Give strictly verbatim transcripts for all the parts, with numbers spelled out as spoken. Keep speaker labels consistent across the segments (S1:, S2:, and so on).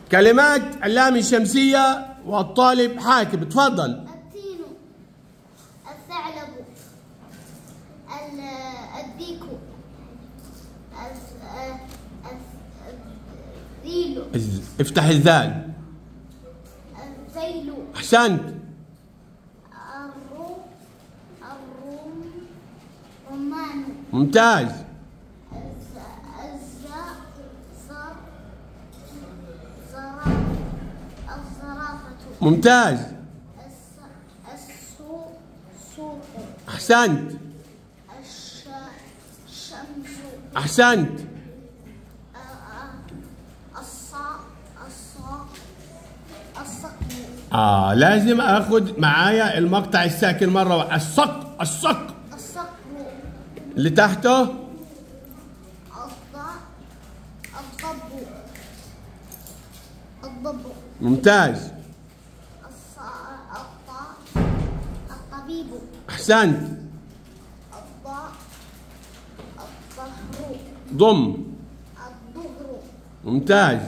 S1: كلمات اللام الشمسية والطالب حاتم، تفضل.
S2: التين، الثعلب، الديك، الذيل.
S1: افتح الذال.
S2: الذيل.
S1: أحسنت.
S2: الروم، الروم، رمان.
S1: ممتاز.
S2: الزاء، زر، الزرافة.
S1: ممتاز.
S2: السوق، سوق.
S1: أحسنت.
S2: الشمس.
S1: أحسنت.
S2: الصاء، الصاء، الصقر.
S1: آه لازم آخذ معايا المقطع الساكن مرة واحدة. الصق، الصق.
S2: الصقر.
S1: اللي تحته؟
S2: الضاء، الضب، الضب.
S1: ممتاز.
S2: الطاء، الطبيب.
S1: أحسنت.
S2: الضاء، الظهر.
S1: ضم.
S2: الظهر.
S1: ممتاز.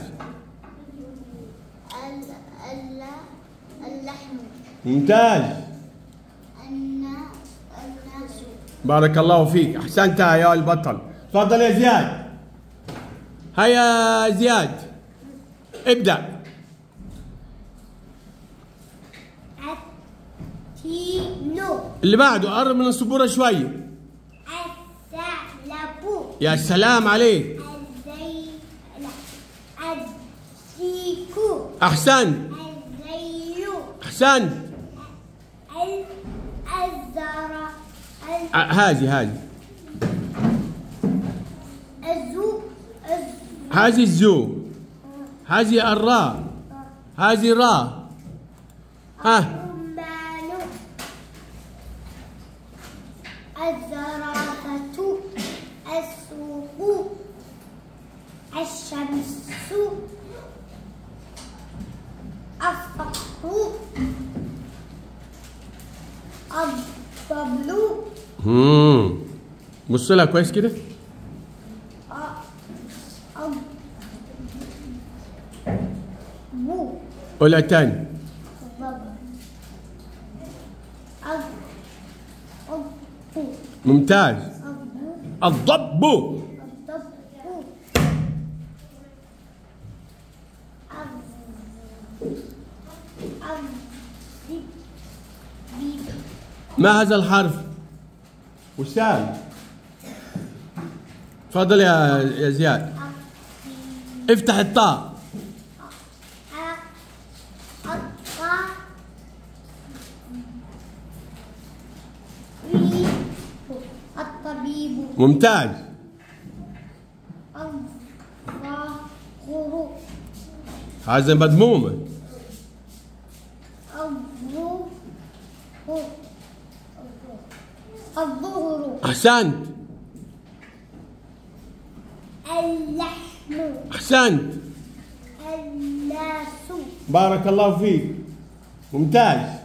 S2: اللحم.
S1: ممتاز.
S2: الناس.
S1: بارك الله فيك، أحسنت يا البطل. تفضل يا زياد. هيا زياد ابدأ.
S2: التين.
S1: اللي بعده قرب من السبورة شوية.
S2: الثعلب.
S1: يا سلام عليك.
S2: الديك.
S1: أحسنت.
S2: الذيل.
S1: أحسنت.
S2: الزرع.
S1: هذه هذه
S2: الزو.
S1: هذه الزو، هذه الراء، هذه راء. ها.
S2: الرمان. الزرافة. السوق. الشمس. الصقر. الضبل.
S1: امم بص لها كويس كده.
S2: بو.
S1: قولها تاني. ممتاز. الضب. ما هذا الحرف؟ وسام. تفضل يا يا زياد. افتح الطاء.
S2: الطبيب.
S1: ممتاز.
S2: الظهر.
S1: هذا مضمومة.
S2: الظهر.
S1: أحسنت.
S2: اللحم.
S1: أحسنت.
S2: الناس.
S1: بارك الله فيك، ممتاز.